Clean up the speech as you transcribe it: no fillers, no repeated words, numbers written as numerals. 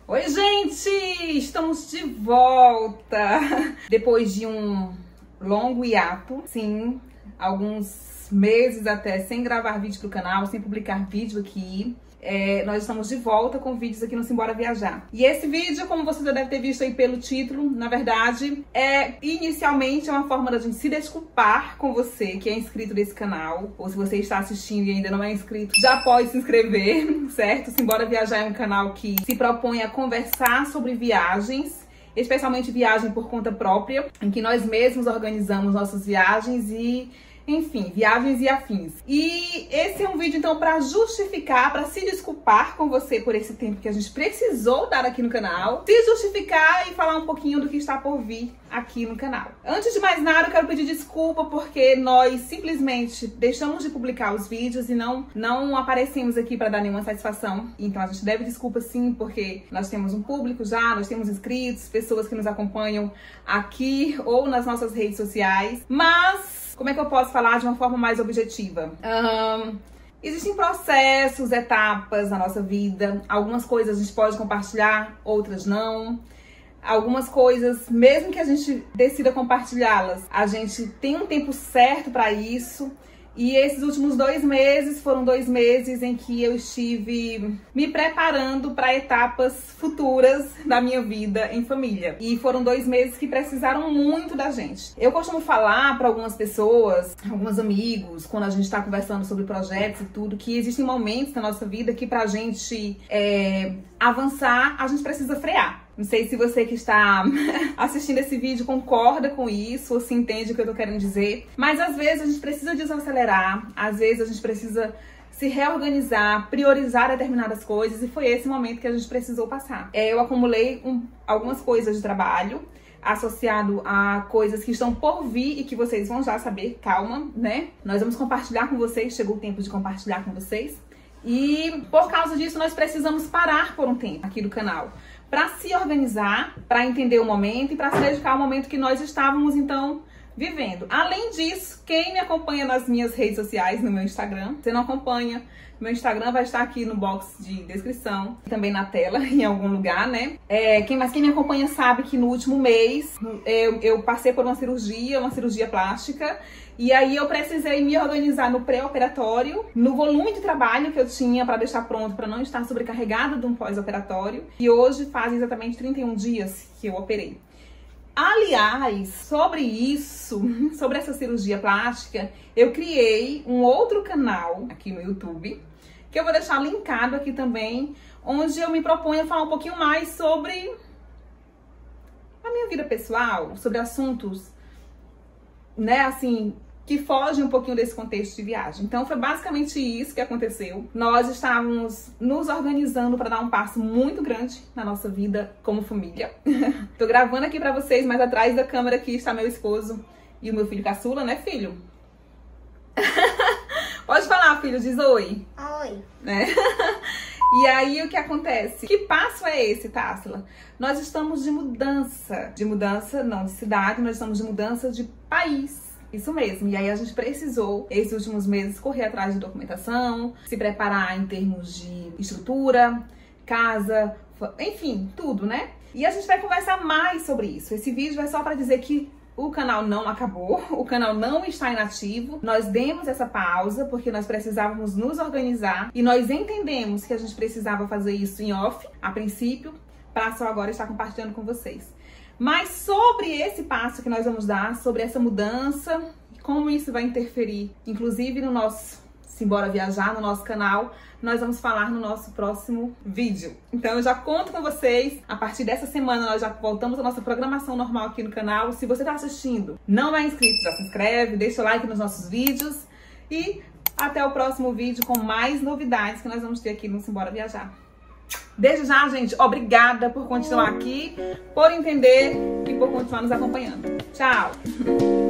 Oi, gente! Estamos de volta! Depois de um longo hiato, sim, alguns meses até sem gravar vídeo pro canal, sem publicar vídeo aqui. Nós estamos de volta com vídeos aqui no Simbora Viajar. E esse vídeo, como você já deve ter visto aí pelo título, na verdade, inicialmente uma forma da gente se desculpar com você que é inscrito nesse canal. Ou se você está assistindo e ainda não é inscrito, já pode se inscrever, certo? Simbora Viajar é um canal que se propõe a conversar sobre viagens, especialmente viagem por conta própria, em que nós mesmos organizamos nossas viagens e... enfim, viagens e afins. E esse é um vídeo, então, para justificar, para se desculpar com você por esse tempo que a gente precisou dar aqui no canal, se justificar e falar um pouquinho do que está por vir aqui no canal. Antes de mais nada, eu quero pedir desculpa porque nós simplesmente deixamos de publicar os vídeos e não aparecemos aqui para dar nenhuma satisfação. Então a gente deve desculpa sim, porque nós temos um público já, nós temos inscritos, pessoas que nos acompanham aqui ou nas nossas redes sociais, mas... como é que eu posso falar de uma forma mais objetiva? Existem processos, etapas na nossa vida. Algumas coisas a gente pode compartilhar, outras não. Algumas coisas, mesmo que a gente decida compartilhá-las, a gente tem um tempo certo para isso. E esses últimos 2 meses foram 2 meses em que eu estive me preparando para etapas futuras da minha vida em família. E foram 2 meses que precisaram muito da gente. Eu costumo falar para algumas pessoas, alguns amigos, quando a gente está conversando sobre projetos e tudo, que existem momentos na nossa vida que pra gente avançar, a gente precisa frear. Não sei se você que está assistindo esse vídeo concorda com isso ou se entende o que eu tô querendo dizer. Mas às vezes a gente precisa desacelerar, às vezes a gente precisa se reorganizar, priorizar determinadas coisas. E foi esse momento que a gente precisou passar. Eu acumulei algumas coisas de trabalho associado a coisas que estão por vir e que vocês vão já saber. Calma, né? Nós vamos compartilhar com vocês, chegou o tempo de compartilhar com vocês. E por causa disso nós precisamos parar por um tempo aqui do canal, para se organizar, para entender o momento e para se dedicar ao momento que nós estávamos, então, vivendo. Além disso, quem me acompanha nas minhas redes sociais, no meu Instagram, se não acompanha, meu Instagram vai estar aqui no box de descrição, também na tela, em algum lugar, né? Quem me acompanha sabe que no último mês eu passei por uma cirurgia plástica, e aí eu precisei me organizar no pré-operatório, no volume de trabalho que eu tinha para deixar pronto, para não estar sobrecarregada de um pós-operatório. E hoje fazem exatamente 31 dias que eu operei. Aliás, sobre isso, sobre essa cirurgia plástica, eu criei um outro canal aqui no YouTube, que eu vou deixar linkado aqui também, onde eu me proponho a falar um pouquinho mais sobre a minha vida pessoal, sobre assuntos, né, assim, que fogem um pouquinho desse contexto de viagem. Então foi basicamente isso que aconteceu. Nós estávamos nos organizando para dar um passo muito grande na nossa vida como família. Tô gravando aqui para vocês, mas atrás da câmera aqui está meu esposo e o meu filho caçula, né, filho? Pode falar, filho, diz oi. Oi. Né? E aí, o que acontece? Que passo é esse, Tássila? Nós estamos de mudança. De mudança, não de cidade, nós estamos de mudança de país. Isso mesmo. E aí a gente precisou, esses últimos meses, correr atrás de documentação, se preparar em termos de estrutura, casa, enfim, tudo, né? E a gente vai conversar mais sobre isso. Esse vídeo é só para dizer que o canal não acabou, o canal não está inativo. Nós demos essa pausa porque nós precisávamos nos organizar e nós entendemos que a gente precisava fazer isso em off, a princípio, para só agora estar compartilhando com vocês. Mas sobre esse passo que nós vamos dar, sobre essa mudança, como isso vai interferir, inclusive no nosso Simbora Viajar, no nosso canal, nós vamos falar no nosso próximo vídeo. Então eu já conto com vocês, a partir dessa semana nós já voltamos à nossa programação normal aqui no canal. Se você está assistindo, não é inscrito, já se inscreve, deixa o like nos nossos vídeos e até o próximo vídeo com mais novidades que nós vamos ter aqui no Simbora Viajar. Desde já, gente, obrigada por continuar aqui, por entender e por continuar nos acompanhando. Tchau!